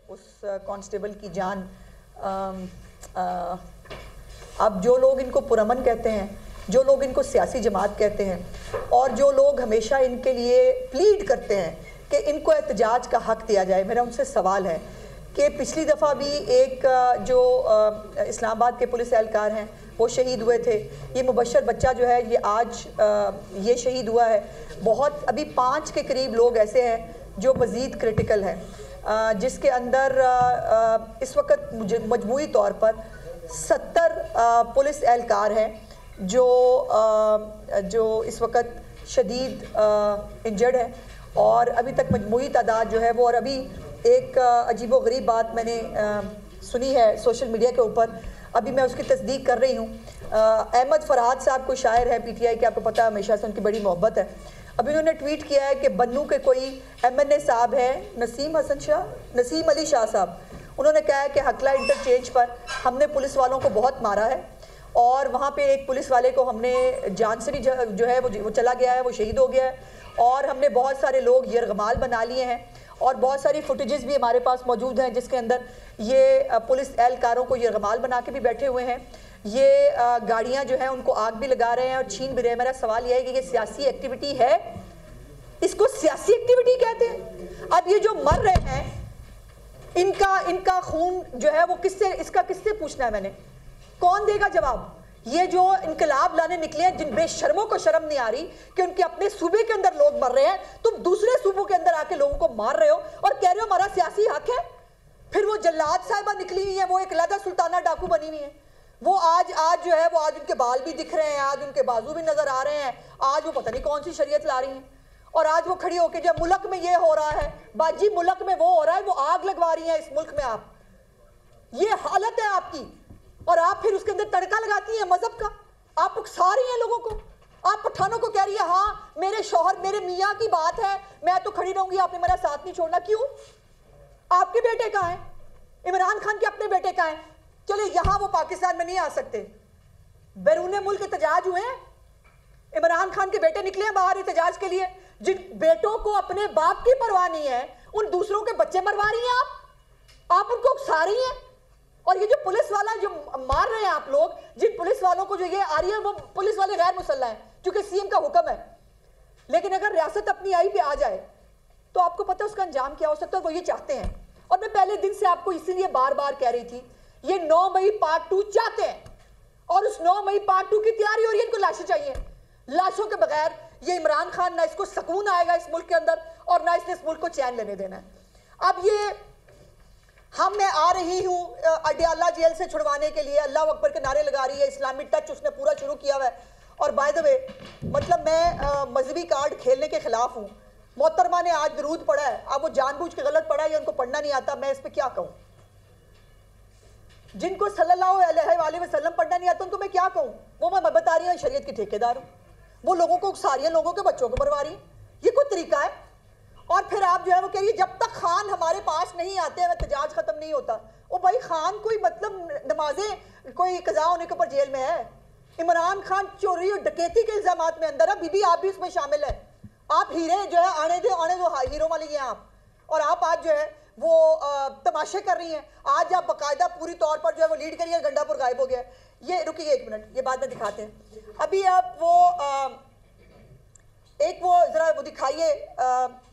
اس constable کی جان. اب جو لوگ ان کو پرامن کہتے ہیں, جو لوگ ان کو سیاسی جماعت کہتے ہیں, اور جو لوگ ہمیشہ ان کے لیے پلیڈ کرتے ہیں کہ ان کو احتجاج کا حق دیا جائے, میرا ان سے سوال ہے کہ پچھلی دفعہ بھی ایک جو اسلام آباد کے پولیس اہلکار ہیں وہ شہید ہوئے تھے, یہ مبشر بچہ جو ہے یہ آج یہ شہید ہوا ہے. بہت ابھی 5 کے قریب لوگ ایسے ہیں جو مزید کرٹیکل ہیں, جس کے اندر اس وقت مجموعی طور پر 70 پولیس اہلکار ہیں جو اس وقت شدید انجرڈ ہیں, اور ابھی تک مجموعی تعداد جو ہے وہ, اور ابھی ایک عجیب و غریب بات میں نے سنی ہے سوشل میڈیا کے اوپر, ابھی میں اس کی تصدیق کر رہی ہوں. احمد فرحاد صاحب کوئی شاعر ہے پی ٹی آئی کے, آپ کو پتہ ہے ہمیشہ سے ان کی بڑی محبت ہے. ابھی انہوں نے ٹویٹ کیا ہے کہ بنو کے کوئی ایم این اے صاحب ہیں, نسیم علی شاہ صاحب, انہوں نے کہا ہے کہ حقلہ انٹرچینج پر ہم نے پولیس والوں کو بہت مارا ہے, اور وہاں پہ ایک پولیس والے کو ہم نے جان سے جو ہے وہ چلا گیا ہے, وہ شہید ہو گیا ہے, اور ہم نے بہت سارے لوگ یرغمال بنا لیے ہیں, اور بہت ساری فوٹیجز بھی ہمارے پاس موجود ہیں جس کے اندر یہ پولیس اہلکاروں کو یرغمال بنا کے بھی بیٹھے ہوئے ہیں, یہ گاڑیاں جو ہیں ان کو آگ بھی لگا رہے ہیں اور چھین بھی رہے ہیں. میرا سوال یہ ہے کہ یہ سیاسی ایکٹیویٹی ہے؟ اس کو سیاسی ایکٹیویٹی کہتے ہیں؟ اب یہ جو مر رہے ہیں ان کا خون جو ہے وہ کس سے پوچھنا ہے میں نے, کون دے گا جواب؟ یہ جو انقلاب لانے نکلے ہیں, جن بے شرموں کو شرم نہیں آ رہی کہ ان کے اپنے صوبے کے اندر لوگ مر رہے ہیں, تم دوسرے صوبوں کے اندر آ کے لوگوں کو مار رہے ہو اور کہہ رہے ہو ہمارا سیاسی حق ہے. پھر وہ جلاد صاحبہ نکلی ہوئی ہیں, وہ ایک علیحدہ سلطانہ ڈاکو بنی ہوئی ہیں, وہ آج جو ہے وہ آج ان کے بال بھی دکھ رہے ہیں, آج ان کے بازو بھی نظر آ رہے ہیں, آج وہ پتہ نہیں کون سی شریعت لا رہی ہیں, اور آج وہ کھڑی ہو کے جب ملک میں یہ ہو رہا ہے, باجی ملک میں وہ ہو رہا ہے, وہ آگ لگوا رہی ہیں اس ملک میں. آپ یہ حالت ہے آپ کی, اور آپ پھر اس کے اندر تڑکا لگاتی ہیں مذہب کا. آپ اکسا رہی ہیں لوگوں کو, آپ پٹھانوں کو کہہ رہی ہیں ہاں میرے شوہر میرے میاں کی بات ہے میں تو کھڑی رہوں گی, آپ نے میرا ساتھ نہیں چھوڑنا. کیوں؟ آپ کے بیٹے کہاں ہیں؟ عمران خان کے اپنے بیٹے کہاں ہیں؟ چلے یہاں وہ پاکستان میں نہیں آ سکتے, بیرون ملک احتجاج ہوئے ہیں, عمران خان کے بیٹے نکلے ہیں باہر احتجاج کے لیے. جن بیٹوں کو اپنے باپ کی پرواہ نہیں ہے ان دوسروں کے بچے مروا رہی ہیں آپ ان کو اکسا رہی ہیں. اور یہ جو پولیس والا جو مار رہے ہیں آپ لوگ, جن پولیس والوں کو جو یہ آ رہی ہے وہ پولیس والے غیر مسلح ہیں کیونکہ سی ایم کا حکم ہے, لیکن اگر ریاست اپنی آئی پہ آ جائے تو آپ کو پتہ اس کا انجام کیا ہو سکتا ہے. وہ یہ چاہتے ہیں, اور میں پہلے دن سے آپ کو اسی لیے بار بار کہہ رہی تھی, یہ 9 مئی پارٹ 2 چاہتے ہیں, اور اس 9 مئی پارٹ 2 کی تیاری ہو رہی ہے. ان کو لاشیں چاہیے, لاشوں کے بغیر یہ عمران خان نہ اس کو سکون آئے گا اس ملک کے اندر, اور نہ اس نے اس ملک کو چین لینے دینا ہے. اب یہ میں آ رہی ہوں اڈیالہ جیل سے چھڑوانے کے لیے, اللہ اکبر کے نعرے لگا رہی ہے, اسلامی ٹچ اس نے پورا شروع کیا ہوا ہے. اور بائی دا وے مطلب میں مذہبی کارڈ کھیلنے کے خلاف ہوں. محترمہ نے آج درود پڑھا ہے, اب وہ جان بوجھ کے غلط پڑھا ہے یا ان کو پڑھنا نہیں آتا, میں اس پہ کیا کہوں؟ جن کو صلی اللہ علیہ وآلہ وسلم پڑھنا نہیں آتا ان کو میں کیا کہوں؟ وہ میں بتا رہی ہوں شریعت کی ٹھیکیدار ہوں, وہ لوگوں کو اکسا رہی ہیں, لوگوں کے بچوں کو مروا رہی ہیں. یہ کوئی طریقہ ہے؟ اور پھر آپ جو ہے وہ کہہ رہی ہے جب تک خان ہمارے پاس نہیں آتے احتجاج ختم نہیں ہوتا. او بھائی خان کوئی مطلب نمازیں کوئی قضا ہونے کے اوپر جیل میں ہے. عمران خان چوری اور ڈکیتی کے الزامات میں اندر ہے, بی بی آپ بھی اس میں شامل ہے. آپ ہیرے جو ہے آنے دو ہیرو والی ہیں آپ, اور آپ آج جو ہے وہ تماشے کر رہی ہیں. آج آپ باقاعدہ پوری طور پر جو ہے وہ لیڈ کریے, گنڈا پور غائب ہو گیا. یہ رکیے ایک منٹ, یہ بعد میں دکھاتے ہیں. ابھی آپ وہ ایک وہ ذرا وہ دکھائیے